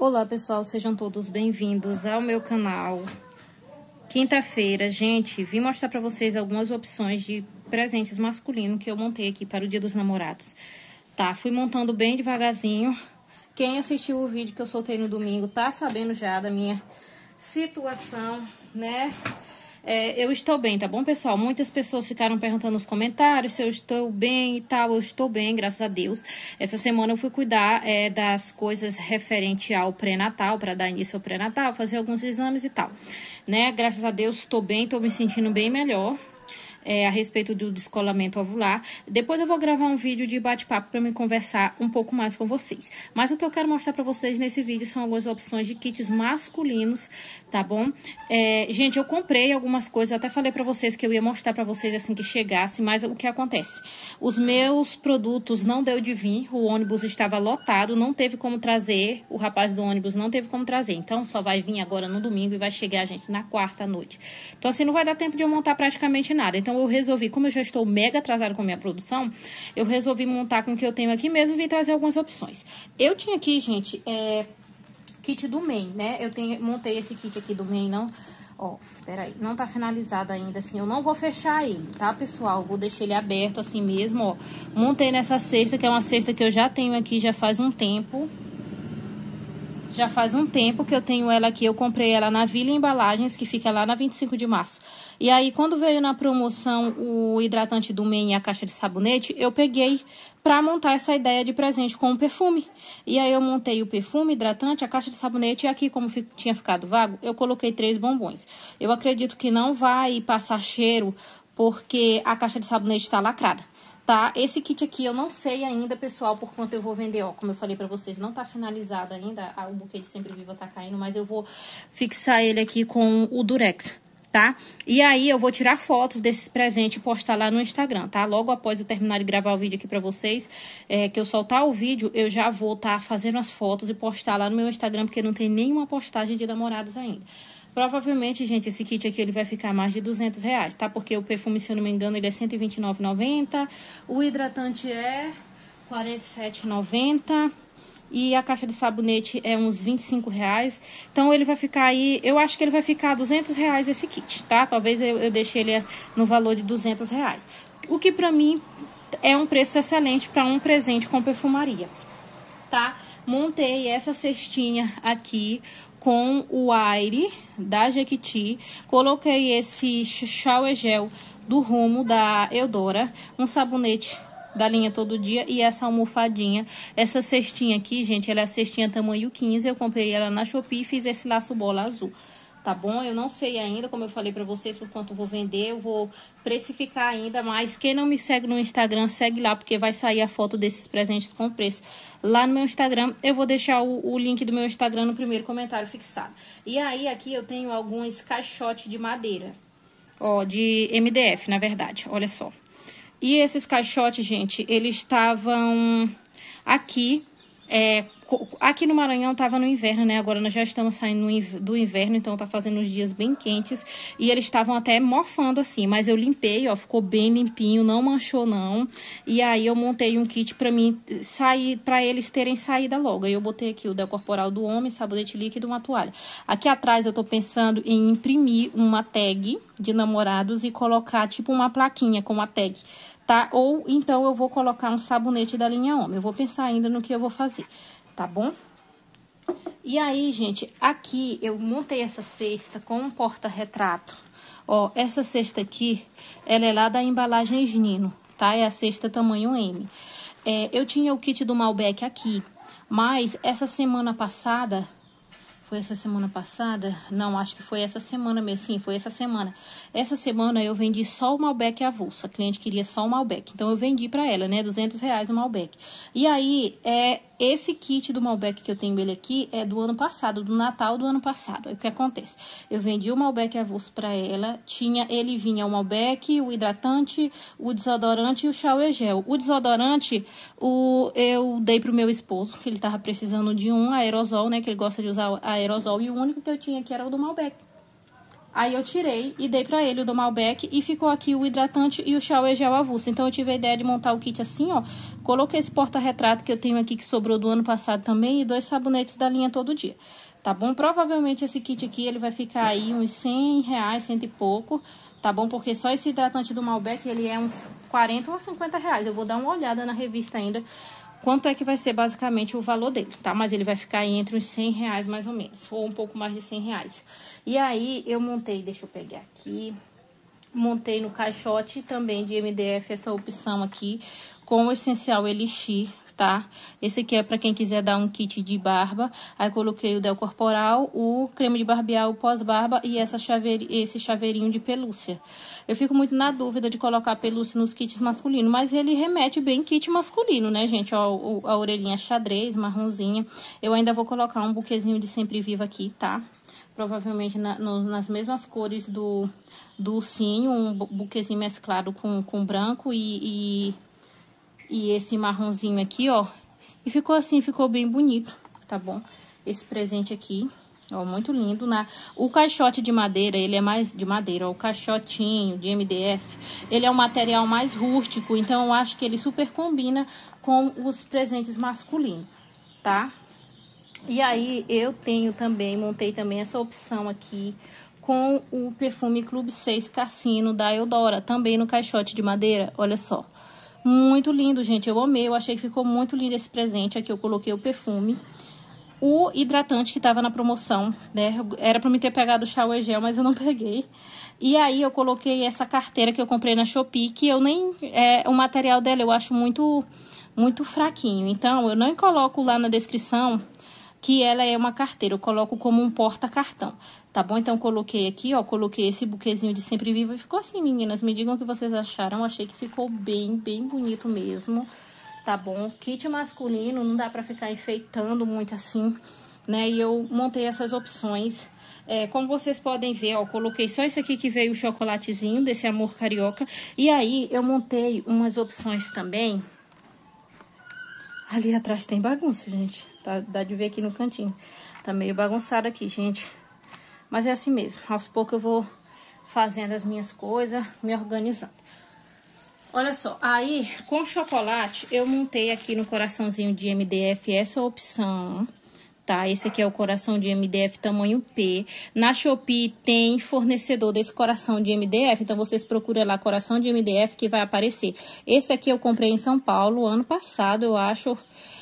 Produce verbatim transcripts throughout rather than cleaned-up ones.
Olá pessoal, sejam todos bem-vindos ao meu canal. Quinta-feira, gente, vim mostrar pra vocês algumas opções de presentes masculinos que eu montei aqui para o Dia dos Namorados. Tá, fui montando bem devagarzinho. Quem assistiu o vídeo que eu soltei no domingo tá sabendo já da minha situação, né? É, eu estou bem, tá bom, pessoal? Muitas pessoas ficaram perguntando nos comentários se eu estou bem e tal. Eu estou bem, graças a Deus. Essa semana eu fui cuidar é, das coisas referente ao pré-natal, para dar início ao pré-natal, fazer alguns exames e tal, né? Graças a Deus, estou bem, estou me sentindo bem melhor. É, a respeito do descolamento ovular. Depois eu vou gravar um vídeo de bate-papo para me conversar um pouco mais com vocês. Mas o que eu quero mostrar para vocês nesse vídeo são algumas opções de kits masculinos, tá bom? É, gente, eu comprei algumas coisas, até falei para vocês que eu ia mostrar para vocês assim que chegasse, mas o que acontece? Os meus produtos não deu de vir, o ônibus estava lotado, não teve como trazer, o rapaz do ônibus não teve como trazer, então só vai vir agora no domingo e vai chegar, gente, na quarta noite. Então assim, não vai dar tempo de eu montar praticamente nada, então eu resolvi, como eu já estou mega atrasada com a minha produção, eu resolvi montar com o que eu tenho aqui mesmo e vim trazer algumas opções. Eu tinha aqui, gente, é, kit do M E I, né? Eu tenho, montei esse kit aqui do M E I, não... Ó, peraí, não tá finalizado ainda, assim, eu não vou fechar ele, tá, pessoal? Eu vou deixar ele aberto assim mesmo, ó. Montei nessa cesta, que é uma cesta que eu já tenho aqui já faz um tempo. Já faz um tempo que eu tenho ela aqui, eu comprei ela na Vila Embalagens, que fica lá na vinte e cinco de março. E aí, quando veio na promoção o hidratante do M E I e a caixa de sabonete, eu peguei pra montar essa ideia de presente com o perfume. E aí, eu montei o perfume, hidratante, a caixa de sabonete, e aqui, como tinha ficado vago, eu coloquei três bombons. Eu acredito que não vai passar cheiro, porque a caixa de sabonete tá lacrada. Tá, esse kit aqui eu não sei ainda, pessoal, por quanto eu vou vender, ó, como eu falei pra vocês, não tá finalizado ainda, o buquê de Sempre Viva tá caindo, mas eu vou fixar ele aqui com o Durex, tá? E aí eu vou tirar fotos desses presentes e postar lá no Instagram, tá? Logo após eu terminar de gravar o vídeo aqui pra vocês, é, que eu soltar o vídeo, eu já vou tá fazendo as fotos e postar lá no meu Instagram, porque não tem nenhuma postagem de namorados ainda. Provavelmente, gente, esse kit aqui ele vai ficar mais de duzentos reais, tá? Porque o perfume, se eu não me engano, ele é cento e vinte e nove reais e noventa centavos. O hidratante é quarenta e sete reais e noventa centavos. E a caixa de sabonete é uns vinte e cinco reais. Então, ele vai ficar aí... Eu acho que ele vai ficar duzentos reais esse kit, tá? Talvez eu, eu deixe ele no valor de duzentos reais. O que, pra mim, é um preço excelente para um presente com perfumaria, tá? Montei essa cestinha aqui com o Aire da Jequiti, coloquei esse shower gel do Rumo da Eudora, um sabonete da linha Todo Dia e essa almofadinha. Essa cestinha aqui, gente, ela é a cestinha tamanho quinze, eu comprei ela na Shopee e fiz esse laço bola azul. Tá bom? Eu não sei ainda, como eu falei pra vocês, por quanto eu vou vender, eu vou precificar ainda, mas quem não me segue no Instagram, segue lá, porque vai sair a foto desses presentes com preço lá no meu Instagram. Eu vou deixar o, o link do meu Instagram no primeiro comentário fixado. E aí, aqui eu tenho alguns caixotes de madeira, ó, de M D F, na verdade, olha só. E esses caixotes, gente, eles estavam aqui, é... Aqui no Maranhão tava no inverno, né? Agora nós já estamos saindo do inverno, então tá fazendo uns dias bem quentes. E eles estavam até mofando assim, mas eu limpei, ó, ficou bem limpinho, não manchou não. E aí eu montei um kit pra mim sair, pra eles terem saída logo. Aí eu botei aqui o Del Corporal do homem, sabonete líquido e uma toalha. Aqui atrás eu tô pensando em imprimir uma tag de namorados e colocar tipo uma plaquinha com uma tag, tá? Ou então eu vou colocar um sabonete da linha homem. Eu vou pensar ainda no que eu vou fazer. Tá bom? E aí, gente, aqui eu montei essa cesta com um porta-retrato. Ó, essa cesta aqui, ela é lá da Embalagens Nino, tá? É a cesta tamanho M. É, eu tinha o kit do Malbec aqui, mas essa semana passada... Foi essa semana passada? Não, acho que foi essa semana mesmo. Sim, foi essa semana. Essa semana eu vendi só o Malbec avulso. A cliente queria só o Malbec. Então, eu vendi pra ela, né? duzentos reais o Malbec. E aí, é, esse kit do Malbec que eu tenho ele aqui é do ano passado, do Natal do ano passado. Aí, o que acontece? Eu vendi o Malbec avulso pra ela. Tinha, ele vinha o Malbec, o hidratante, o desodorante e o shower gel. O desodorante, o, eu dei pro meu esposo, que ele tava precisando de um aerosol, né? Que ele gosta de usar a aerosol, e o único que eu tinha aqui era o do Malbec. Aí eu tirei e dei pra ele o do Malbec e ficou aqui o hidratante e o shower gel avulso. Então eu tive a ideia de montar o kit assim, ó. Coloquei esse porta-retrato que eu tenho aqui que sobrou do ano passado também e dois sabonetes da linha Todo Dia. Tá bom? Provavelmente esse kit aqui ele vai ficar aí uns cem reais, cento e pouco. Tá bom? Porque só esse hidratante do Malbec ele é uns quarenta ou cinquenta reais. Eu vou dar uma olhada na revista ainda. Quanto é que vai ser basicamente o valor dele, tá? Mas ele vai ficar aí entre uns cem reais mais ou menos, ou um pouco mais de cem reais. E aí eu montei, deixa eu pegar aqui, montei no caixote também de M D F essa opção aqui, com o essencial Elixir, tá? Esse aqui é pra quem quiser dar um kit de barba. Aí coloquei o Del Corporal, o creme de barbear, o pós-barba e essa chaveir, esse chaveirinho de pelúcia. Eu fico muito na dúvida de colocar pelúcia nos kits masculinos, mas ele remete bem kit masculino, né, gente? Ó, a orelhinha xadrez, marronzinha. Eu ainda vou colocar um buquezinho de Sempre Viva aqui, tá? Provavelmente na, no, nas mesmas cores do, do ursinho, um buquezinho mesclado com, com branco e... e E esse marronzinho aqui, ó. E ficou assim, ficou bem bonito, tá bom? Esse presente aqui, ó, muito lindo. Na... O caixote de madeira, ele é mais de madeira, ó. O caixotinho de M D F, ele é um material mais rústico. Então, eu acho que ele super combina com os presentes masculinos, tá? E aí, eu tenho também, montei também essa opção aqui com o perfume Clube seis Cassino da Eudora, também no caixote de madeira, olha só. Muito lindo, gente. Eu amei. Eu achei que ficou muito lindo esse presente. Aqui eu coloquei o perfume. O hidratante que tava na promoção, né? Era pra me ter pegado o shower gel, mas eu não peguei. E aí eu coloquei essa carteira que eu comprei na Shopee, que eu nem... É, o material dela eu acho muito, muito fraquinho. Então, eu não coloco lá na descrição que ela é uma carteira. Eu coloco como um porta-cartão. Tá bom? Então, coloquei aqui, ó, coloquei esse buquezinho de Sempre Viva e ficou assim, meninas. Me digam o que vocês acharam. Eu achei que ficou bem, bem bonito mesmo, tá bom? Kit masculino, não dá pra ficar enfeitando muito assim, né? E eu montei essas opções. É, como vocês podem ver, ó, coloquei só esse aqui que veio o chocolatezinho desse Amor Carioca. E aí, eu montei umas opções também. Ali atrás tem bagunça, gente. Tá, dá de ver aqui no cantinho. Tá meio bagunçado aqui, gente. Mas é assim mesmo, aos poucos eu vou fazendo as minhas coisas, me organizando. Olha só, aí com chocolate eu montei aqui no coraçãozinho de M D F essa opção, tá? Esse aqui é o coração de M D F tamanho P. Na Shopee tem fornecedor desse coração de M D F, então vocês procuram lá coração de M D F que vai aparecer. Esse aqui eu comprei em São Paulo ano passado, eu acho,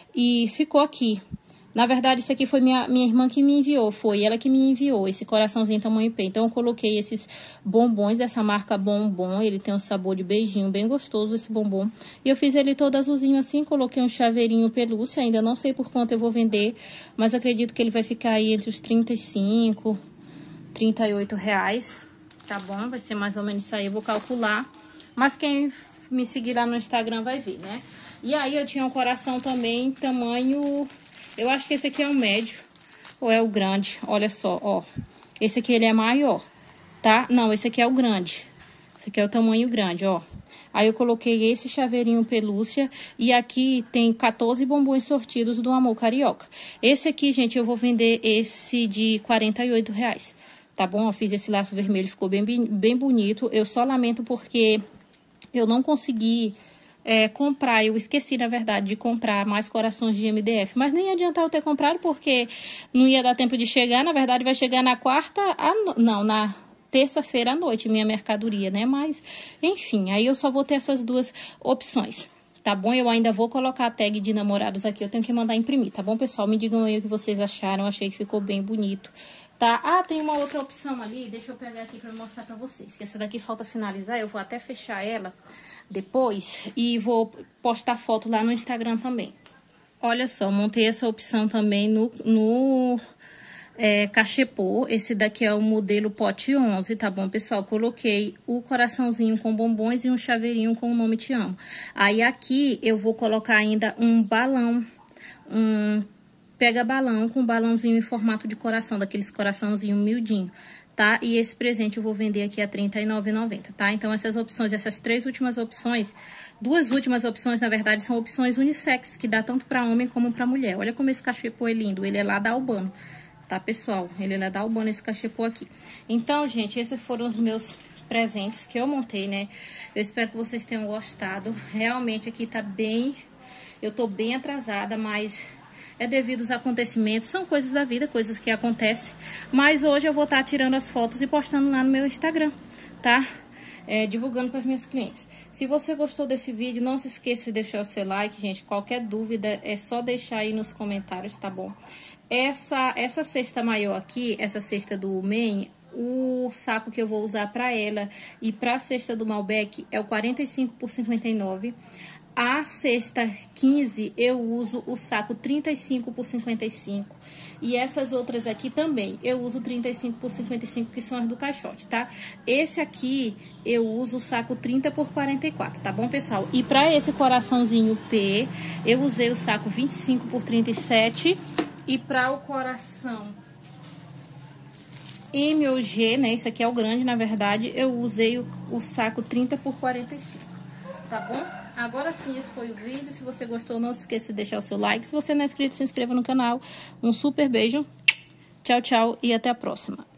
e ficou aqui. Na verdade, isso aqui foi minha, minha irmã que me enviou, foi ela que me enviou, esse coraçãozinho tamanho P. Então, eu coloquei esses bombons dessa marca Bombom, ele tem um sabor de beijinho, bem gostoso esse bombom. E eu fiz ele todo azulzinho assim, coloquei um chaveirinho pelúcia, ainda não sei por quanto eu vou vender, mas acredito que ele vai ficar aí entre os trinta e cinco, trinta e oito reais, tá bom? Vai ser mais ou menos isso aí, eu vou calcular. Mas quem me seguir lá no Instagram vai ver, né? E aí, eu tinha um coração também, tamanho... Eu acho que esse aqui é o médio, ou é o grande, olha só, ó. Esse aqui, ele é maior, tá? Não, esse aqui é o grande. Esse aqui é o tamanho grande, ó. Aí, eu coloquei esse chaveirinho pelúcia e aqui tem quatorze bombons sortidos do Amor Carioca. Esse aqui, gente, eu vou vender esse de quarenta e oito reais, tá bom? Eu fiz esse laço vermelho, ficou bem, bem bonito. Eu só lamento porque eu não consegui... É, comprar, eu esqueci na verdade de comprar mais corações de M D F, mas nem adianta eu ter comprado porque não ia dar tempo de chegar, na verdade vai chegar na quarta, a no... não, na terça-feira à noite minha mercadoria, né, mas enfim, aí eu só vou ter essas duas opções, tá bom? Eu ainda vou colocar a tag de namorados aqui, eu tenho que mandar imprimir, tá bom, pessoal? Me digam aí o que vocês acharam, eu achei que ficou bem bonito, tá? Ah, tem uma outra opção ali, deixa eu pegar aqui pra mostrar pra vocês, que essa daqui falta finalizar, eu vou até fechar ela depois e vou postar foto lá no Instagram também. Olha só, montei essa opção também no, no é, cachepô. Esse daqui é o modelo pote onze, tá bom, pessoal? Coloquei o coraçãozinho com bombons e um chaveirinho com o nome Te Amo. Aí aqui eu vou colocar ainda um balão, um pega balão com balãozinho em formato de coração, daqueles coraçãozinho miudinho. Tá? E esse presente eu vou vender aqui a trinta e nove reais e noventa centavos, tá? Então, essas opções, essas três últimas opções, duas últimas opções, na verdade, são opções unissex, que dá tanto para homem como para mulher. Olha como esse cachepô é lindo, ele é lá da Albano, tá, pessoal? Ele é da Albânia, esse cachepô aqui. Então, gente, esses foram os meus presentes que eu montei, né? Eu espero que vocês tenham gostado. Realmente aqui tá bem... Eu tô bem atrasada, mas é devido aos acontecimentos. São coisas da vida, coisas que acontecem. Mas hoje eu vou estar tirando as fotos e postando lá no meu Instagram, tá? É, divulgando para as minhas clientes. Se você gostou desse vídeo, não se esqueça de deixar o seu like, gente. Qualquer dúvida é só deixar aí nos comentários, tá bom? Essa, essa cesta maior aqui, essa cesta do Men, o saco que eu vou usar para ela e para a cesta do Malbec é o quarenta e cinco por cinquenta e nove. A cesta quinze eu uso o saco trinta e cinco por cinquenta e cinco. E essas outras aqui também eu uso trinta e cinco por cinquenta e cinco, que são as do caixote, tá? Esse aqui eu uso o saco trinta por quarenta e quatro, tá bom, pessoal? E para esse coraçãozinho P, eu usei o saco vinte e cinco por trinta e sete. E para o coração M ou G, né? Esse aqui é o grande, na verdade, eu usei o, o saco trinta por quarenta e cinco, tá bom? Agora sim, esse foi o vídeo. Se você gostou, não se esqueça de deixar o seu like. Se você não é inscrito, se inscreva no canal. Um super beijo. Tchau, tchau e até a próxima.